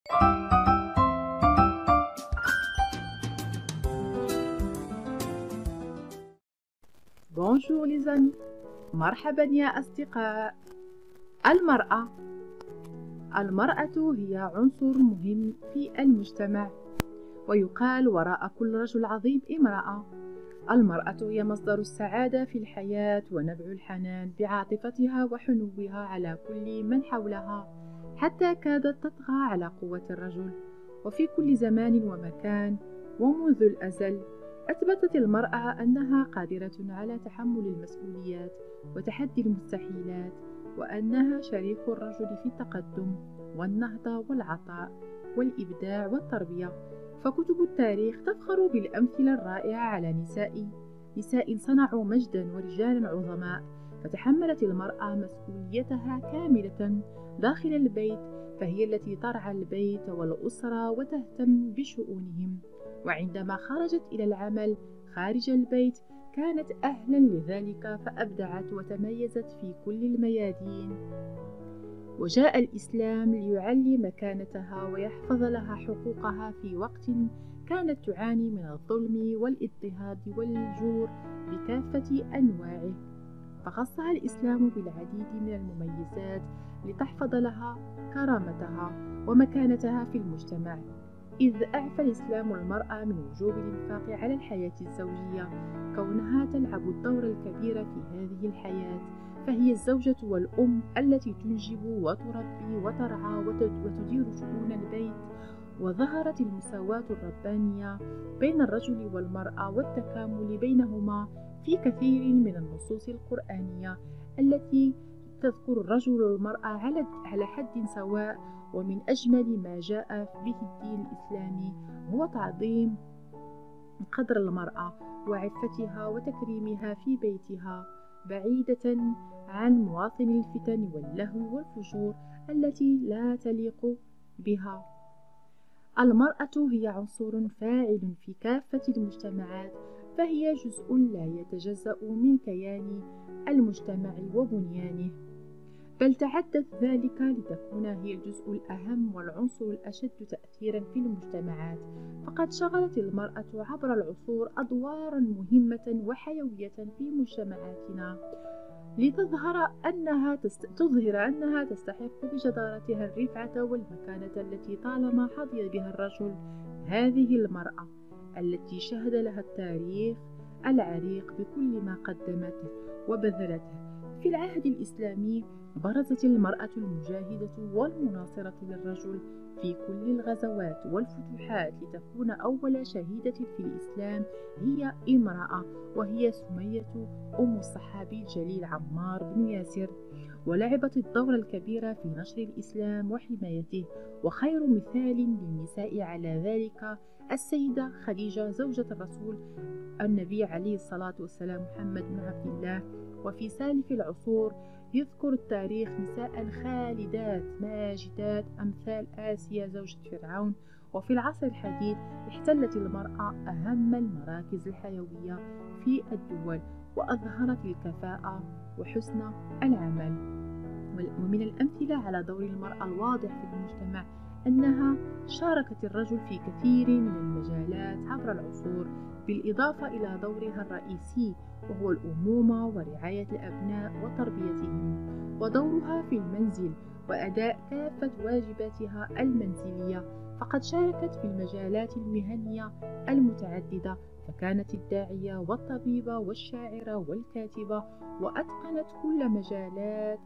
Bonjour les amis، مرحبا يا أصدقاء. المرأة هي عنصر مهم في المجتمع، ويقال وراء كل رجل عظيم امرأة. المرأة هي مصدر السعادة في الحياة ونبع الحنان بعاطفتها وحنوها على كل من حولها، حتى كادت تطغى على قوة الرجل. وفي كل زمان ومكان ومنذ الأزل أثبتت المرأة أنها قادرة على تحمل المسؤوليات وتحدي المستحيلات، وأنها شريك الرجل في التقدم والنهضة والعطاء والإبداع والتربية. فكتب التاريخ تفخر بالأمثلة الرائعة على نساء صنعوا مجدا ورجالا عظماء، فتحملت المرأة مسؤوليتها كاملة داخل البيت، فهي التي ترعى البيت والأسرة وتهتم بشؤونهم، وعندما خرجت إلى العمل خارج البيت كانت أهلا لذلك، فأبدعت وتميزت في كل الميادين. وجاء الإسلام ليعلي مكانتها ويحفظ لها حقوقها في وقت كانت تعاني من الظلم والاضطهاد والجور بكافة أنواعه، فخصها الإسلام بالعديد من المميزات لتحفظ لها كرامتها ومكانتها في المجتمع. إذ أعفى الإسلام المرأة من وجوب الإنفاق على الحياة الزوجية، كونها تلعب الدور الكبير في هذه الحياة، فهي الزوجة والأم التي تنجب وتربي وترعى وتدير شؤون البيت. وظهرت المساواة الربانية بين الرجل والمرأة والتكامل بينهما في كثير من النصوص القرآنية التي تذكر الرجل والمرأة على حد سواء. ومن أجمل ما جاء به الدين الإسلامي هو تعظيم قدر المرأة وعفتها وتكريمها في بيتها، بعيدة عن مواطن الفتن واللهو والفجور التي لا تليق بها. المرأة هي عنصر فاعل في كافة المجتمعات، فهي جزء لا يتجزأ من كيان المجتمع وبنيانه، بل تعدت ذلك لتكون هي الجزء الأهم والعنصر الأشد تأثيرا في المجتمعات. فقد شغلت المرأة عبر العصور أدوارا مهمة وحيوية في مجتمعاتنا، لتظهر أنها تستحق بجدارتها الرفعة والمكانة التي طالما حظي بها الرجل. هذه المرأة التي شهد لها التاريخ العريق بكل ما قدمته وبذلته. في العهد الإسلامي برزت المرأة المجاهدة والمناصرة للرجل في كل الغزوات والفتوحات، لتكون أول شهيدة في الإسلام هي امرأة، وهي سمية أم الصحابي الجليل عمار بن ياسر، ولعبت الدور الكبير في نشر الإسلام وحمايته. وخير مثال للنساء على ذلك السيدة خديجة زوجة الرسول النبي عليه الصلاة والسلام محمد بن عبد الله. وفي سالف العصور يذكر التاريخ نساء خالدات ماجدات أمثال آسيا زوجة فرعون. وفي العصر الحديث احتلت المرأة أهم المراكز الحيوية في الدول، وأظهرت الكفاءة وحسن العمل. ومن الأمثلة على دور المرأة الواضح في المجتمع أنها شاركت الرجل في كثير من المجالات عبر العصور، بالإضافة إلى دورها الرئيسي وهو الأمومة ورعاية الأبناء وتربيتهم، ودورها في المنزل وأداء كافة واجباتها المنزلية. فقد شاركت في المجالات المهنية المتعددة، فكانت الداعية والطبيبة والشاعرة والكاتبة، وأتقنت كل مجالات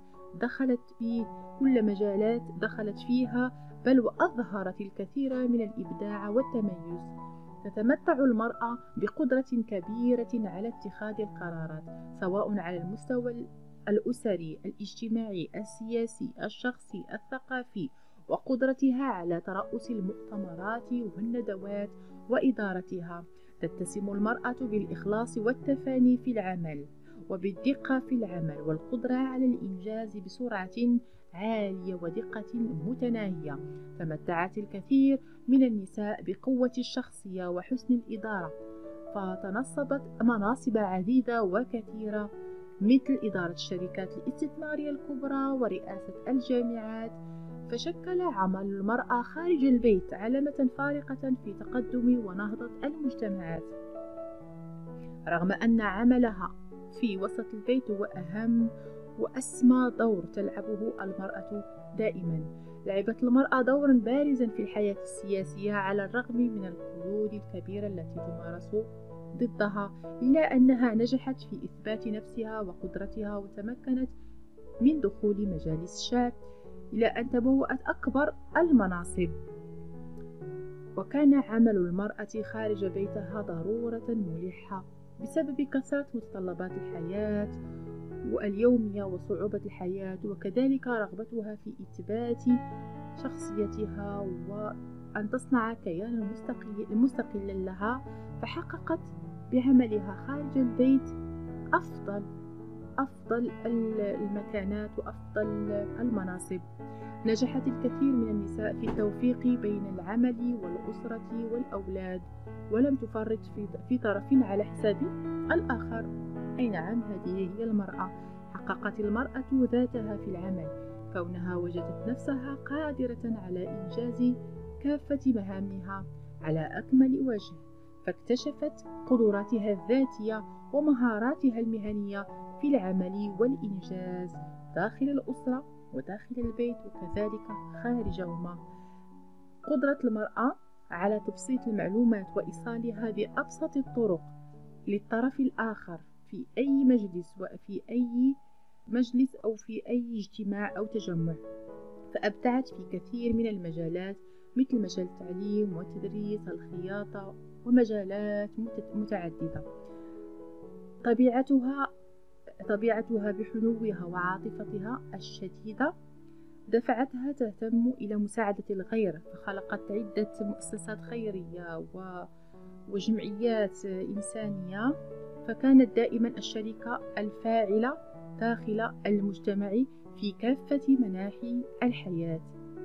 دخلت فيها، بل وأظهرت الكثير من الإبداع والتميز. تتمتع المرأة بقدرة كبيرة على اتخاذ القرارات، سواء على المستوى الأسري، الاجتماعي، السياسي، الشخصي، الثقافي، وقدرتها على ترأس المؤتمرات والندوات وإدارتها. تتسم المرأة بالإخلاص والتفاني في العمل، وبالدقة في العمل، والقدرة على الإنجاز بسرعة عالية ودقة متناهية. تمتعت الكثير من النساء بقوة الشخصية وحسن الإدارة، فتنصبت مناصب عديدة وكثيرة، مثل إدارة الشركات الاستثمارية الكبرى ورئاسة الجامعات. فشكل عمل المرأة خارج البيت علامة فارقة في تقدم ونهضة المجتمعات، رغم أن عملها في وسط البيت هو أهم وأسمى دور تلعبه المرأة دائما. لعبت المرأة دورا بارزا في الحياة السياسية على الرغم من القيود الكبيرة التي تمارس ضدها، إلا أنها نجحت في إثبات نفسها وقدرتها وتمكنت من دخول مجالس الشعب إلى أن تبوأت أكبر المناصب. وكان عمل المرأة خارج بيتها ضرورة ملحة بسبب كثرة متطلبات الحياة واليومية وصعوبة الحياة، وكذلك رغبتها في إثبات شخصيتها وأن تصنع كيانا مستقلا لها، فحققت بعملها خارج البيت أفضل المكانات وأفضل المناصب. نجحت الكثير من النساء في التوفيق بين العمل والأسرة والأولاد، ولم تفرط في طرف على حساب الآخر. أي نعم، هذه هي المرأة. حققت المرأة ذاتها في العمل، كونها وجدت نفسها قادرة على إنجاز كافة مهامها على أكمل وجه، فاكتشفت قدراتها الذاتية ومهاراتها المهنية في العمل والإنجاز داخل الأسرة وداخل البيت وكذلك خارجهما. قدرة المرأة على تبسيط المعلومات وإيصالها بأبسط الطرق للطرف الآخر في أي مجلس أو في أي اجتماع أو تجمع، فأبدعت في كثير من المجالات مثل مجال التعليم والتدريس، الخياطة ومجالات متعددة. طبيعتها بحنوها وعاطفتها الشديدة دفعتها تهتم إلى مساعدة الغير، فخلقت عدة مؤسسات خيرية وجمعيات إنسانية، فكانت دائما الشريكة الفاعلة داخل المجتمع في كافة مناحي الحياة.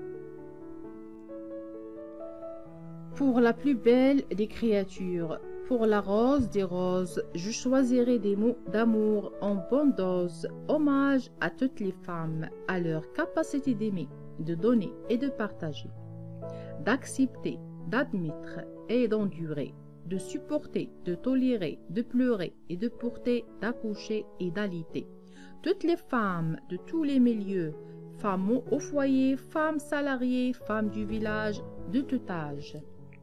Pour la plus belle des créatures, pour la rose des roses, je choisirai des mots d'amour en bonne dose, hommage à toutes les femmes, à leur capacité d'aimer, de donner et de partager, d'accepter, d'admettre et d'endurer, de supporter, de tolérer, de pleurer et de porter, d'accoucher et d'allaiter. Toutes les femmes de tous les milieux, femmes au foyer, femmes salariées, femmes du village, de tout âge.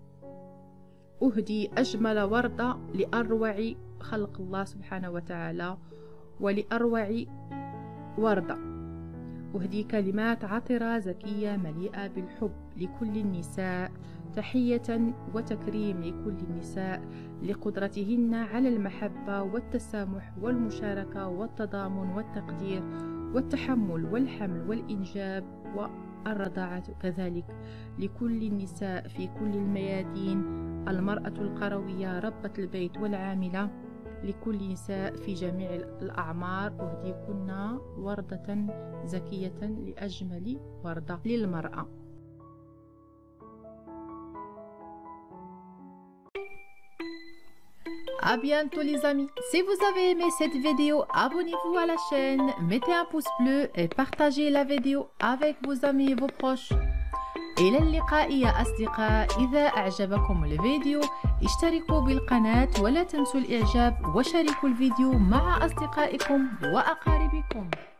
أهدي أجمل وردة لأروع خلق الله سبحانه وتعالى ولأروع وردة. أهدي كلمات عطرة زكية مليئة بالحب لكل النساء، تحية وتكريم لكل النساء لقدرتهن على المحبة والتسامح والمشاركة والتضامن والتقدير والتحمل والحمل والإنجاب والرضاعة، كذلك لكل النساء في كل الميادين، المرأة القروية ربة البيت والعاملة، لكل نساء في جميع الأعمار. أهديكن وردة زكية لأجمل وردة للمرأة. À bientôt les amis. Si vous avez aimé cette vidéo, abonnez-vous à la chaîne, mettez un pouce bleu et partagez la vidéo avec vos amis et vos proches. إلى اللقاء يا أصدقاء. إذا أعجبكم الفيديو اشتركوا بالقناة ولا تنسوا الإعجاب وشاركوا الفيديو مع أصدقائكم وأقاربكم.